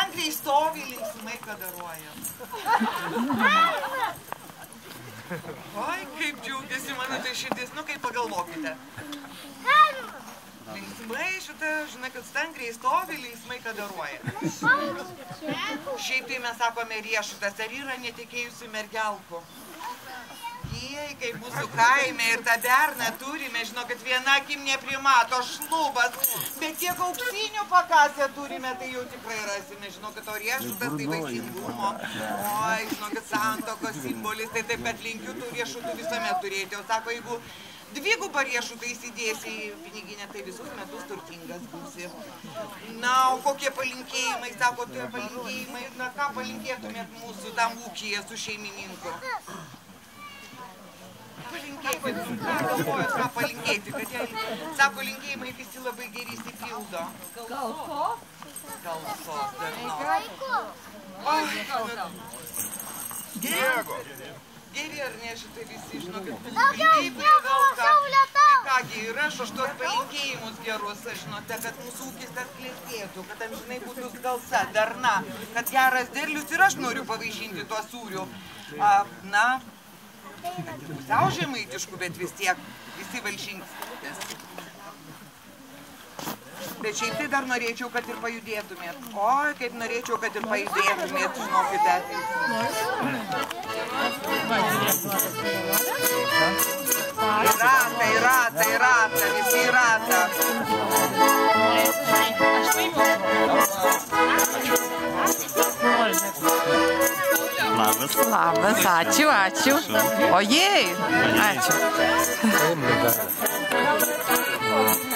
stangriai stovi, linksmai kadaruoja. Oi, kaip džiaugiasi mano tai širdis, nu kaip pagalvokite. Linksmai šitą, žinai, kad stangriai stovi, linksmai kadaruoja. Šiaip tai mes sakome riešutas, ar yra netekėjusių mergelkų? Jei, kaip mūsų kaime ir tą berną turime, žinau, kad viena akim neprimato šlubas, bet tiek auksinių pakasę turime, tai jau tikrai rasime. Žinau, kad to riešutas tai vaisingumo, oi, žinau, kad santokos simbolis, tai taip, kad linkiu tų riešutų visuomet turėti. O sako, jeigu dvigubą riešutą įsidėsi į piniginę, tai visus metus turtingas būsi. Na, o kokie palinkėjimai, sako, tai palinkėjimai, na, ką palinkėtumėt mūsų tam ūkyje su šeimininku? Palinkėkit, galvojot, ką palinkėti, kad jie, sako, linkėjimai visi labai geri įsipildo. Galkos? Galkos, dar Geri ar ne, šitai visi, žinokit, linkėjimai galka. Tai kągi, ir aš tuos palinkėjimus gerus, žinote, kad mūsų ūkis tas klestėtų, kad amžinai būtų skalsa, darna, kad geras derlius ir aš noriu pavaišinti tuo sūriu. Na, pusiau žemaitiškų, bet vis tiek visi valšinskitės. Bet šiaip tai dar norėčiau, kad ir pajudėtumėt. Oi, kaip norėčiau, kad ir pajudėtumėt, žinokite. Į ratą, visi į ratą. Labas, ačiū. Ojej, ačiū.